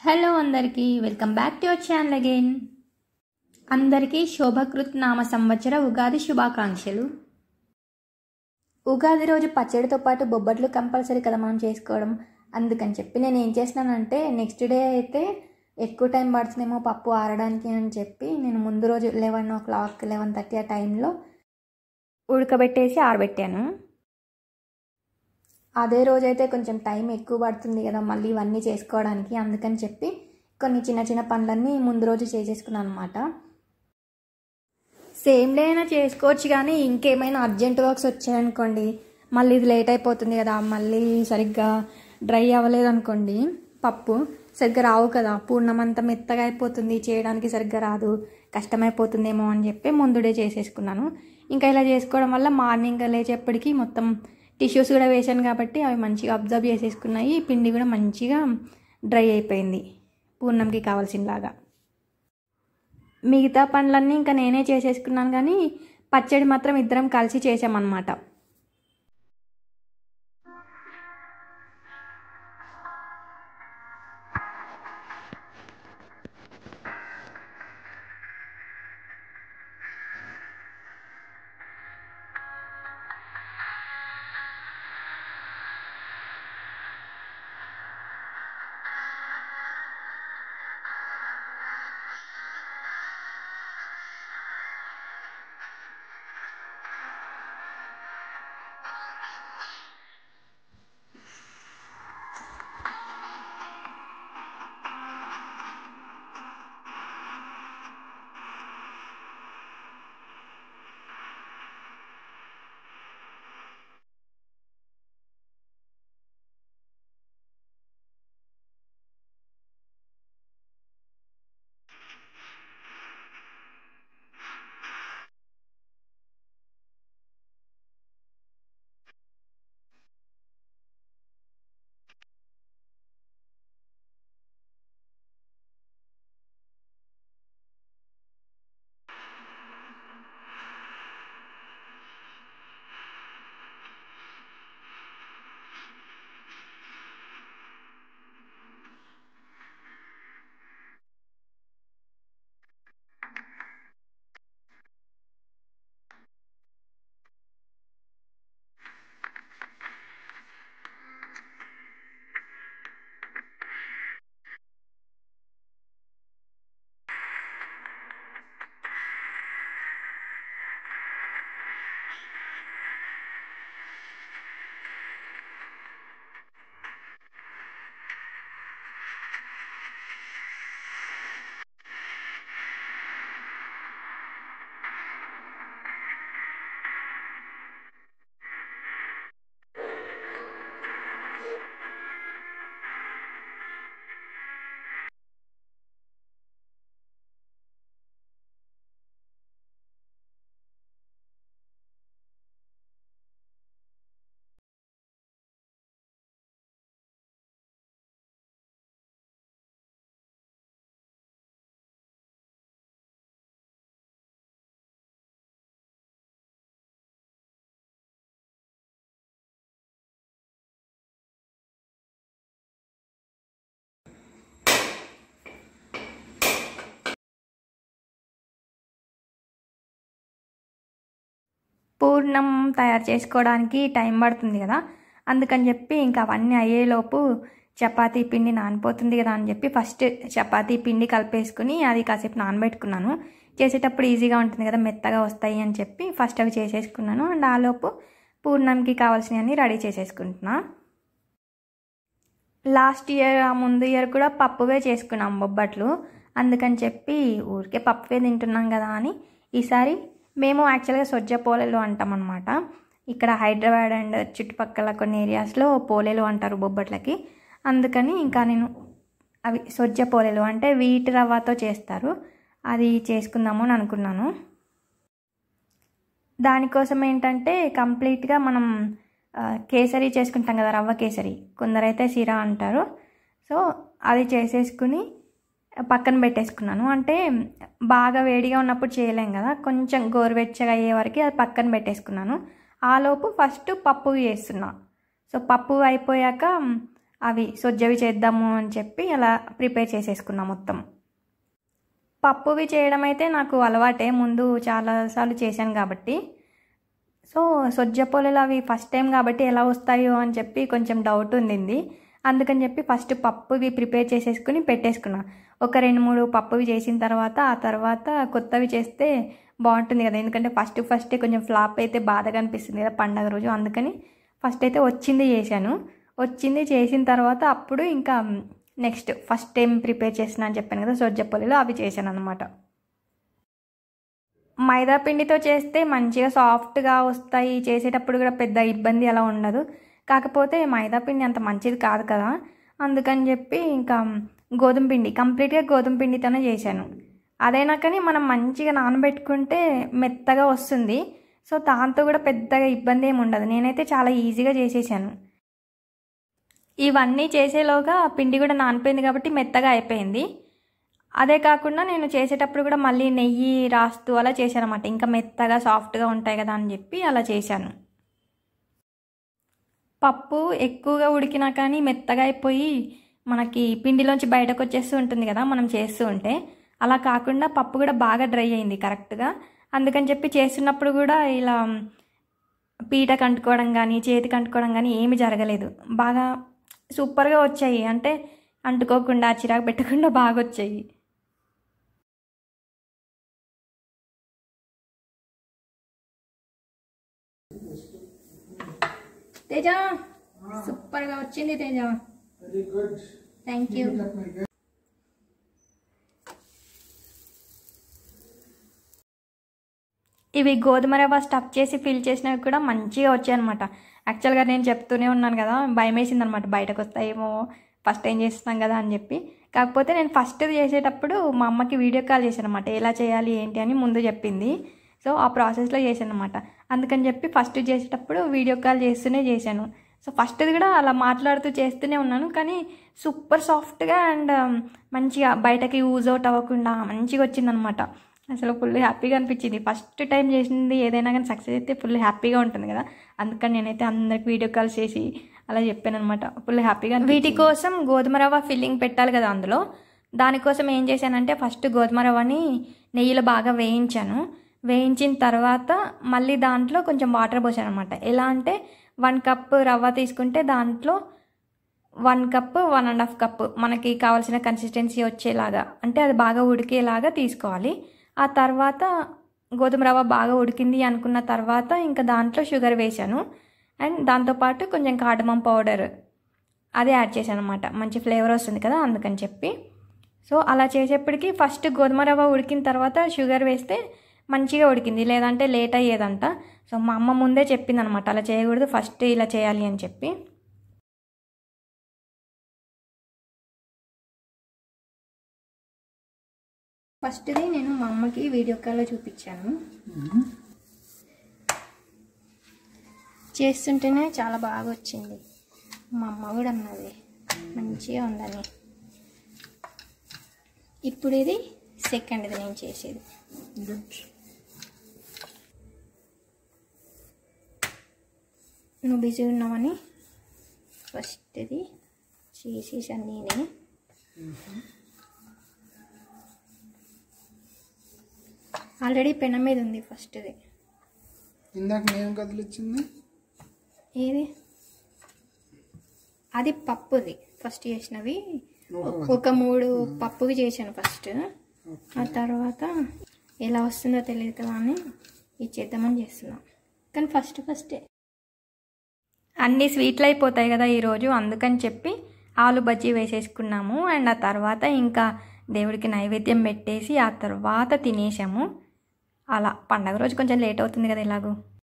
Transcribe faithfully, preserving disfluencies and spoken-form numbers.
Hello అందరికీ welcome back to our channel again. అందరికీ శోభకృత్ నామ సంవత్సర ఉగాది శుభాకాంక్షలు. ఉగాది రోజు పచ్చడితో పాటు బొబ్బట్లు కంపల్సరీ కదా మనం చేసుకోవడం. అందుకని చెప్పి నేను ఏం చేసినానంటే నెక్స్ట్ డే అయితే ఎక్కువ టైం పడుతుందేమో పప్పు ఆరడానికి అని చెప్పి నేను ముందు రోజు eleven o'clock eleven thirty ఆ టైంలో ఉడకబెట్టేసి ఆరబెట్టాను. అదే రోజైతే కొంచెం టైం ఎక్కువ పడుతుంది కదా మళ్ళీ ఇవన్నీ చేసుకోవడానికి, అందుకని చెప్పి కొన్ని చిన్న చిన్న పనులన్నీ ముందు రోజు చేసేసుకున్నాను అనమాట. సేమ్ డే అయినా చేసుకోవచ్చు, కానీ ఇంకేమైనా అర్జెంట్ వర్క్స్ వచ్చాయనుకోండి మళ్ళీ ఇది లేట్ అయిపోతుంది కదా, మళ్ళీ సరిగ్గా డ్రై అవ్వలేదు అనుకోండి పప్పు సరిగ్గా రావు కదా, పూర్ణం అంతా మెత్తగా అయిపోతుంది, చేయడానికి సరిగ్గా రాదు, కష్టమైపోతుందేమో అని చెప్పి ముందు డే చేసేసుకున్నాను. ఇంకా ఇలా చేసుకోవడం వల్ల మార్నింగ్ లేచేప్పటికి మొత్తం టిష్యూస్ కూడా వేసాను కాబట్టి అవి మంచిగా అబ్జర్వ్ చేసేసుకున్నాయి, పిండి కూడా మంచిగా డ్రై అయిపోయింది పూర్ణంకి కావాల్సినలాగా. మిగతా పనులన్నీ ఇంకా నేనే చేసేసుకున్నాను, కానీ పచ్చడి మాత్రం ఇద్దరం కలిసి చేసామన్నమాట. పూర్ణం తయారు చేసుకోవడానికి టైం పడుతుంది కదా, అందుకని చెప్పి ఇంకా అవన్నీ అయ్యేలోపు చపాతీ పిండి నానిపోతుంది కదా అని చెప్పి ఫస్ట్ చపాతీ పిండి కలిపేసుకుని అది కాసేపు నానబెట్టుకున్నాను. చేసేటప్పుడు ఈజీగా ఉంటుంది కదా, మెత్తగా వస్తాయి అని చెప్పి ఫస్ట్ అవి చేసేసుకున్నాను. అండ్ ఆలోపు పూర్ణంకి కావాల్సినవన్నీ రెడీ చేసేసుకుంటున్నా. లాస్ట్ ఇయర్ ఆ ముందు ఇయర్ కూడా పప్పువే చేసుకున్నాం బొబ్బట్లు, అందుకని చెప్పి ఊరికే పప్పువే తింటున్నాం కదా అని ఈసారి మేము యాక్చువల్గా సొజ్జ పోలేలు అంటాం అనమాట. ఇక్కడ హైదరాబాద్ అండ్ చుట్టుపక్కల కొన్ని ఏరియాస్లో పోలేలు అంటారు బొబ్బట్లకి, అందుకని ఇంకా నేను అవి సొజ్జ పోలేలు అంటే వీటి రవ్వతో చేస్తారు, అది చేసుకుందాము అని అనుకున్నాను. దానికోసం ఏంటంటే కంప్లీట్గా మనం కేసరి చేసుకుంటాం కదా, రవ్వ కేసరి, కొందరైతే సిరా అంటారు. సో అది చేసేసుకుని పక్కన పెట్టేసుకున్నాను. అంటే బాగా వేడిగా ఉన్నప్పుడు చేయలేం కదా, కొంచెం గోరువెచ్చగా అయ్యే వరకు అది పక్కన పెట్టేసుకున్నాను. ఆలోపు ఫస్ట్ పప్పు చేస్తున్నా. సో పప్పు అయిపోయాక అవి సొజ్జవి చేద్దాము అని చెప్పి అలా ప్రిపేర్ చేసేసుకున్నాం మొత్తం. పప్పువి చేయడం అయితే నాకు అలవాటే, ముందు చాలాసార్లు చేశాను కాబట్టి. సో సొజ్జ పొలలు అవి ఫస్ట్ టైం కాబట్టి ఎలా వస్తాయో అని చెప్పి కొంచెం డౌట్ ఉండింది. అందుకని చెప్పి ఫస్ట్ పప్పువి ప్రిపేర్ చేసేసుకుని పెట్టేసుకున్నా. ఒక రెండు మూడు పప్పువి చేసిన తర్వాత ఆ తర్వాత కొత్తవి చేస్తే బాగుంటుంది కదా, ఎందుకంటే ఫస్ట్ ఫస్టే కొంచెం ఫ్లాప్ అయితే బాధగా అనిపిస్తుంది కదా పండగ రోజు. అందుకని ఫస్ట్ అయితే వచ్చింది చేశాను. వచ్చింది చేసిన తర్వాత అప్పుడు ఇంకా నెక్స్ట్ ఫస్ట్ టైం ప్రిపేర్ చేసిన అని చెప్పాను కదా సొజ్జ పొలలు, అవి చేశాను అనమాట. మైదా పిండితో చేస్తే మంచిగా సాఫ్ట్గా వస్తాయి, చేసేటప్పుడు కూడా పెద్ద ఇబ్బంది అలా ఉండదు. కాకపోతే మైదా పిండి అంత మంచిది కాదు కదా, అందుకని చెప్పి ఇంకా గోధుమ పిండి కంప్లీట్గా గోధుమ పిండితోనే చేశాను. అదైనా కానీ మనం మంచిగా నానబెట్టుకుంటే మెత్తగా వస్తుంది. సో దాంతో కూడా పెద్దగా ఇబ్బంది ఏమి ఉండదు. నేనైతే చాలా ఈజీగా చేసేసాను. ఇవన్నీ చేసేలోగా పిండి కూడా నానిపోయింది కాబట్టి మెత్తగా అయిపోయింది. అదే కాకుండా నేను చేసేటప్పుడు కూడా మళ్ళీ నెయ్యి రాస్తూ అలా చేశాను అన్నమాట, ఇంకా మెత్తగా సాఫ్ట్గా ఉంటాయి కదా అని చెప్పి అలా చేశాను. పప్పు ఎక్కువగా ఉడికినా కానీ మెత్తగా అయిపోయి మనకి పిండిలోంచి బయటకు వచ్చేస్తూ ఉంటుంది కదా మనం చేస్తూ ఉంటే, అలా కాకుండా పప్పు కూడా బాగా డ్రై అయింది కరెక్ట్గా. అందుకని చెప్పి చేస్తున్నప్పుడు కూడా ఇలా పీట కంటుకోవడం కానీ చేతి కంటుకోవడం కానీ ఏమి జరగలేదు. బాగా సూపర్గా వచ్చాయి, అంటే అంటుకోకుండా చిరాకు పెట్టకుండా బాగా వచ్చాయి. తేజ సూపర్గా వచ్చింది Teja, very good, thank you. ఇవి గోధుమ రవ్వ స్టఫ్ చేసి ఫిల్ చేసినవి కూడా మంచిగా వచ్చాయి అనమాట. యాక్చువల్గా నేను చెప్తూనే ఉన్నాను కదా, భయం వేసింది అనమాట బయటకు వస్తాయేమో ఫస్ట్ టైం చేస్తున్నాం కదా అని చెప్పి. కాకపోతే నేను ఫస్ట్ చేసేటప్పుడు మా అమ్మకి వీడియో కాల్ చేశాను అనమాట, ఎలా చేయాలి ఏంటి అని ముందు చెప్పింది. సో ఆ ప్రాసెస్లో చేశాను అనమాట. అందుకని చెప్పి ఫస్ట్ చేసేటప్పుడు వీడియో కాల్ చేస్తూనే చేశాను. సో ఫస్ట్ది కూడా అలా మాట్లాడుతూ చేస్తూనే ఉన్నాను, కానీ సూపర్ సాఫ్ట్గా అండ్ మంచిగా బయటకి యూజ్ అవుట్ అవ్వకుండా మంచిగా వచ్చిందనమాట. అసలు ఫుల్ హ్యాపీగా అనిపించింది. ఫస్ట్ టైం చేసింది ఏదైనా కానీ సక్సెస్ అయితే ఫుల్ హ్యాపీగా ఉంటుంది కదా, అందుకని నేనైతే అందరికి వీడియో కాల్ చేసి అలా చెప్పాను అనమాట. ఫుల్ హ్యాపీగా. వీటి కోసం గోధుమ రవ్వ ఫిల్లింగ్ పెట్టాలి కదా అందులో, దానికోసం ఏం చేశానంటే ఫస్ట్ గోధుమ రవ్వని నెయ్యిలో బాగా వేయించాను. వేయించిన తర్వాత మళ్ళీ దాంట్లో కొంచెం వాటర్ పోసాను అనమాట. ఎలా అంటే వన్ కప్ రవ్వ తీసుకుంటే దాంట్లో one cup one and half cup మనకి కావాల్సిన కన్సిస్టెన్సీ వచ్చేలాగా, అంటే అది బాగా ఉడికేలాగా తీసుకోవాలి. ఆ తర్వాత గోధుమ రవ్వ బాగా ఉడికింది అనుకున్న తర్వాత ఇంకా దాంట్లో షుగర్ వేసాను. అండ్ దాంతోపాటు కొంచెం కార్డమం పౌడర్ అదే యాడ్ చేశాను అనమాట, మంచి ఫ్లేవర్ వస్తుంది కదా అందుకని చెప్పి. సో అలా చేసేప్పటికి ఫస్ట్ గోధుమ రవ్వ ఉడికిన తర్వాత షుగర్ వేస్తే మంచిగా ఉడికింది, లేదంటే లేట్ అయ్యేదంట. సో మా అమ్మ ముందే చెప్పింది అనమాట, అలా చేయకూడదు, ఫస్ట్ ఇలా చేయాలి అని చెప్పి. ఫస్ట్ది నేను మా అమ్మకి వీడియో కాల్లో చూపించాను. చేస్తుంటేనే చాలా బాగా వచ్చింది. మా అమ్మ కూడా అన్నది మంచిగా ఉందని. ఇప్పుడు ఇది సెకండ్ది నేను చేసేది. నువ్వు బిజీ ఉన్నామని ఫస్ట్ది చేసేసాను నేనే. ఆల్రెడీ పెనం మీద ఉంది ఫస్ట్ది. ఇందాక నేను కదిలిచ్చింది ఏది, అది పప్పుది ఫస్ట్ చేసినవి. ఒక మూడు పప్పువి చేశాను ఫస్ట్. ఆ తర్వాత ఎలా వస్తుందో తెలియదు కదా అని ఇచ్చేద్దామని చేస్తున్నాం. కానీ ఫస్ట్ ఫస్టే అన్నీ స్వీట్లు అయిపోతాయి కదా ఈరోజు, అందుకని చెప్పి ఆలు బజ్జీ వేసేసుకున్నాము. అండ్ ఆ తర్వాత ఇంకా దేవుడికి నైవేద్యం పెట్టేసి ఆ తర్వాత తినేసాము. అలా పండగ రోజు కొంచెం లేట్ అవుతుంది కదా ఎలాగో.